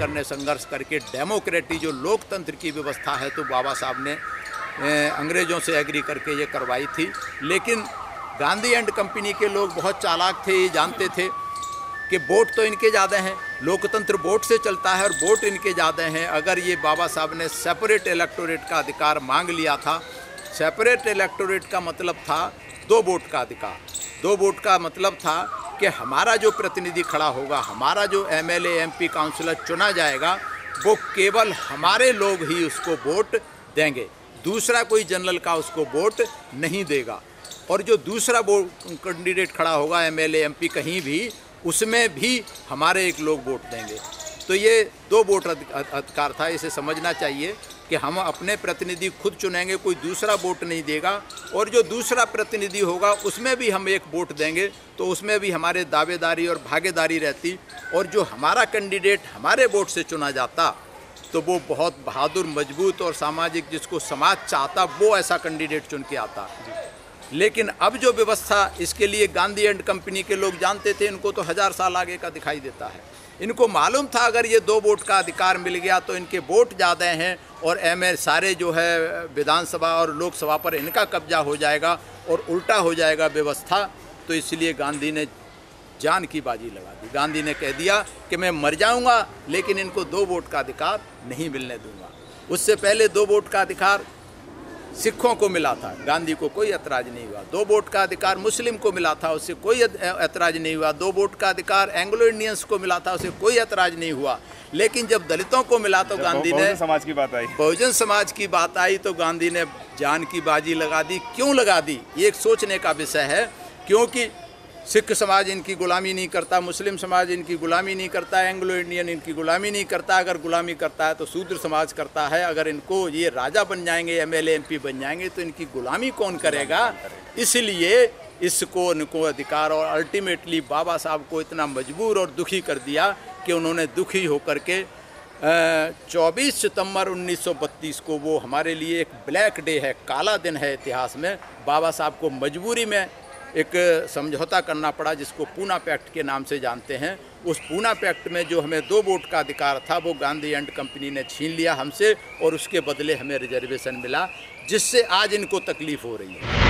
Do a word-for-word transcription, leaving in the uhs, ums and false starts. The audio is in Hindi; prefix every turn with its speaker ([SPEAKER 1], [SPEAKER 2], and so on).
[SPEAKER 1] अंबेडकर ने संघर्ष करके डेमोक्रेटी जो लोकतंत्र की व्यवस्था है तो बाबा साहब ने अंग्रेज़ों से एग्री करके ये करवाई थी। लेकिन गांधी एंड कंपनी के लोग बहुत चालाक थे, ये जानते थे कि वोट तो इनके ज़्यादा हैं, लोकतंत्र वोट से चलता है और वोट इनके ज़्यादा हैं। अगर ये बाबा साहब ने सेपरेट इलेक्टोरेट का अधिकार मांग लिया था, सेपरेट इलेक्टोरेट का मतलब था दो वोट का अधिकार। दो वोट का मतलब था कि हमारा जो प्रतिनिधि खड़ा होगा, हमारा जो एमएलए एमपी काउंसिलर चुना जाएगा, वो केवल हमारे लोग ही उसको वोट देंगे, दूसरा कोई जनरल का उसको वोट नहीं देगा। और जो दूसरा वो कैंडिडेट खड़ा होगा एमएलए एमपी कहीं भी, उसमें भी हमारे एक लोग वोट देंगे। तो ये दो वोट अधिकार था। इसे समझना चाहिए कि हम अपने प्रतिनिधि खुद चुनेंगे, कोई दूसरा वोट नहीं देगा, और जो दूसरा प्रतिनिधि होगा उसमें भी हम एक वोट देंगे, तो उसमें भी हमारे दावेदारी और भागीदारी रहती। और जो हमारा कैंडिडेट हमारे वोट से चुना जाता तो वो बहुत बहादुर, मजबूत और सामाजिक, जिसको समाज चाहता, वो ऐसा कैंडिडेट चुन के आता। लेकिन अब जो व्यवस्था, इसके लिए गांधी एंड कंपनी के लोग जानते थे, इनको तो हज़ार साल आगे का दिखाई देता है। इनको मालूम था अगर ये दो वोट का अधिकार मिल गया तो इनके वोट ज़्यादा हैं और एम ए सारे जो है विधानसभा और लोकसभा पर इनका कब्जा हो जाएगा और उल्टा हो जाएगा व्यवस्था। तो इसलिए गांधी ने जान की बाजी लगा दी। गांधी ने कह दिया कि मैं मर जाऊंगा लेकिन इनको दो वोट का अधिकार नहीं मिलने दूंगा। उससे पहले दो वोट का अधिकार सिखों को मिला था, गांधी को कोई ऐतराज़ नहीं हुआ। दो वोट का अधिकार मुस्लिम को मिला था, उससे कोई ऐतराज़ नहीं हुआ। दो वोट का अधिकार एंग्लो इंडियंस को मिला था, उससे कोई ऐतराज़ नहीं हुआ। लेकिन जब दलितों को मिला तो गांधी ने,
[SPEAKER 2] समाज की बात आई
[SPEAKER 1] बहुजन समाज की बात आई तो गांधी ने जान की बाजी लगा दी। क्यों लगा दी, ये एक सोचने का विषय है। क्योंकि सिख समाज इनकी गुलामी नहीं करता, मुस्लिम समाज इनकी गुलामी नहीं करता, एंग्लो इंडियन इनकी गुलामी नहीं करता। अगर गुलामी करता है तो शूद्र समाज करता है। अगर इनको ये राजा बन जाएंगे, एमएलए एमपी बन जाएंगे, तो इनकी गुलामी कौन करेगा। इसलिए इसको इनको अधिकार, और अल्टीमेटली बाबा साहब को इतना मजबूर और दुखी कर दिया कि उन्होंने दुखी होकर के चौबीस सितंबर उन्नीस सौ बत्तीस को, वो हमारे लिए एक ब्लैक डे है, काला दिन है इतिहास में, बाबा साहब को मजबूरी में एक समझौता करना पड़ा जिसको पूना पैक्ट के नाम से जानते हैं। उस पूना पैक्ट में जो हमें दो वोट का अधिकार था वो गांधी एंड कंपनी ने छीन लिया हमसे, और उसके बदले हमें रिजर्वेशन मिला, जिससे आज इनको तकलीफ़ हो रही है।